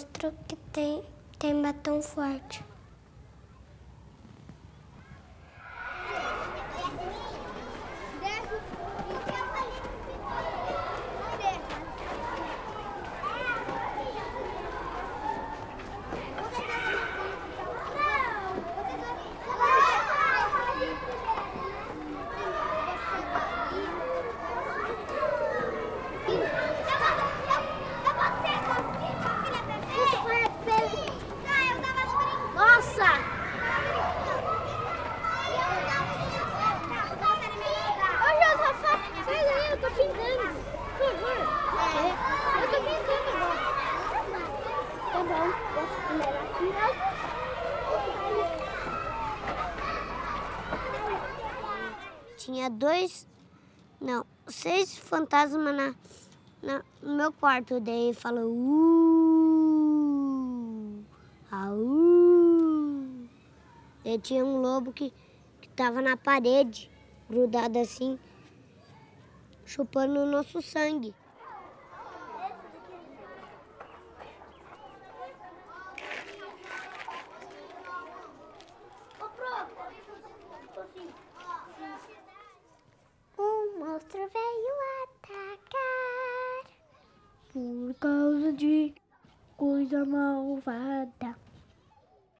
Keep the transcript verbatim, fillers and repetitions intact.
monstro que tem, tem batom forte. Tinha dois, não, seis fantasmas na, na, no meu quarto. Daí falou, uh, au. Daí tinha um lobo que, que tava na parede, grudado assim, chupando o nosso sangue. Um monstro veio atacar por causa de coisa malvada.